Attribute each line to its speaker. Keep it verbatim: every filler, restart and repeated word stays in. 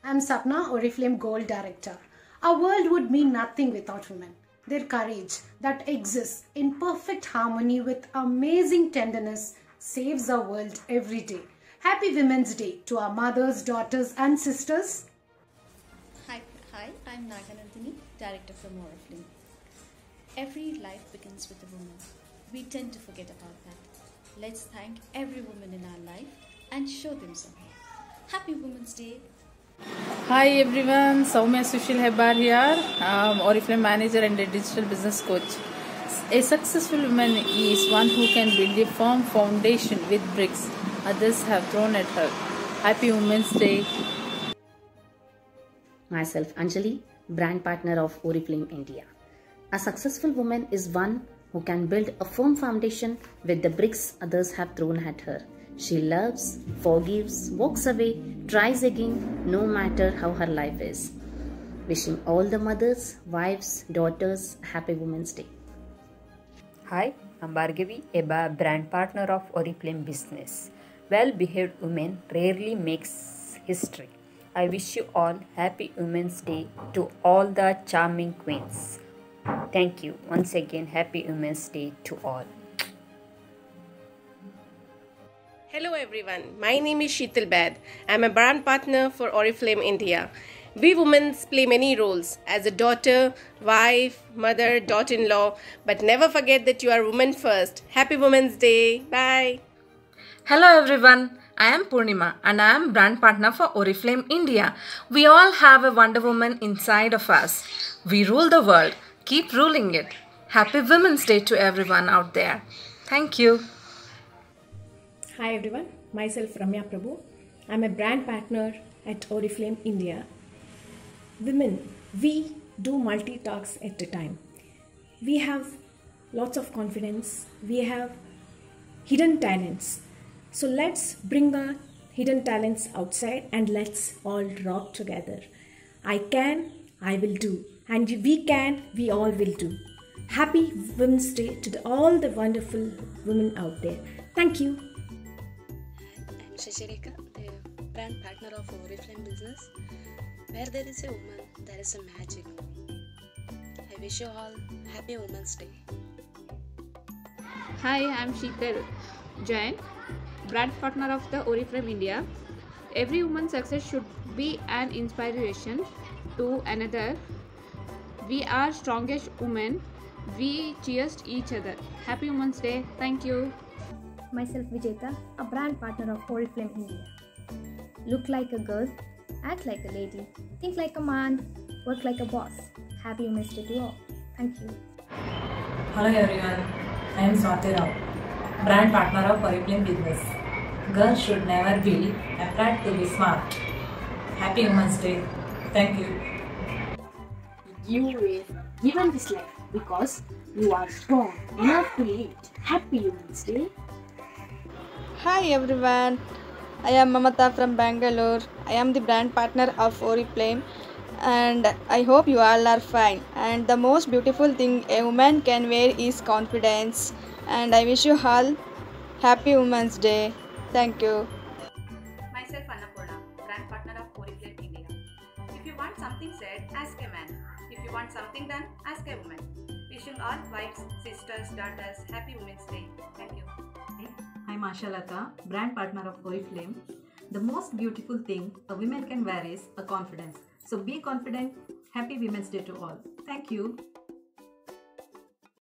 Speaker 1: I'm Sapna, Oriflame Gold Director. Our world would mean nothing without women. Their courage that exists in perfect harmony with amazing tenderness saves our world every day. Happy Women's Day to our mothers, daughters and sisters.
Speaker 2: Hi, hi, I'm Naganandini, Director from Oriflame. Every life begins with a woman. We tend to forget about that. Let's thank every woman in our life and show them some love. Happy Women's Day.
Speaker 3: Hi everyone, Soumya Sushil Hebar here, um, Oriflame manager and a digital business coach. A successful woman is one who can build a firm foundation with bricks others have thrown at her. Happy Women's Day.
Speaker 4: Myself Anjali, brand partner of Oriflame India. A successful woman is one who can build a firm foundation with the bricks others have thrown at her. She loves, forgives, walks away, tries again, no matter how her life is. Wishing all the mothers, wives, daughters, Happy Women's Day.
Speaker 5: Hi, I'm Bhargavi, a brand partner of Oriflame Business. Well-behaved women rarely makes history. I wish you all Happy Women's Day to all the charming queens. Thank you. Once again, Happy Women's Day to all.
Speaker 6: Hello everyone, my name is Sheetal Baid. I am a brand partner for Oriflame India. We women play many roles as a daughter, wife, mother, daughter-in-law, but never forget that you are women first. Happy Women's Day. Bye.
Speaker 7: Hello everyone, I am Purnima and I am brand partner for Oriflame India. We all have a Wonder Woman inside of us. We rule the world. Keep ruling it. Happy Women's Day to everyone out there. Thank you.
Speaker 8: Hi everyone, myself Ramya Prabhu. I am a brand partner at Oriflame India. Women, we do multi-tasks at a time. We have lots of confidence. We have hidden talents. So let's bring the hidden talents outside and let's all rock together. I can, I will do. And we can, we all will do. Happy Women's Day to the, all the wonderful women out there. Thank you.
Speaker 9: I'm Shashirika, the brand partner of Oriflame Business. Where there is a woman, there is a magic. I wish you all Happy Women's Day.
Speaker 10: Hi, I'm Sheetal Jain, brand partner of the Oriflame India. Every woman's success should be an inspiration to another. We are strongest women. We cheers each other. Happy Women's Day. Thank you.
Speaker 11: Myself Vijeta, a brand partner of Oriflame India. Look like a girl, act like a lady, think like a man, work like a boss. Happy Women's Day to all. Thank you.
Speaker 12: Hello everyone, I am Swati Rao, brand partner of Oriflame Business. Girls should never be afraid to be smart. Happy Women's Day. Thank you.
Speaker 13: You were given this life because you are strong enough to lead. Happy Women's Day.
Speaker 14: Hi everyone, I am Mamata from Bangalore. I am the brand partner of Oriflame and I hope you all are fine. And the most beautiful thing a woman can wear is confidence. And I wish you all Happy Women's Day. Thank you.
Speaker 15: Myself Annapurna, brand partner of Oriflame India. If you want something said, ask a man. If you want something done, ask a woman. Wishing all wives, sisters, daughters Happy Women's Day. Thank you.
Speaker 16: I'm Ashalata, brand partner of Oriflame. The most beautiful thing a woman can wear is a confidence. So be confident. Happy Women's Day to all. Thank you.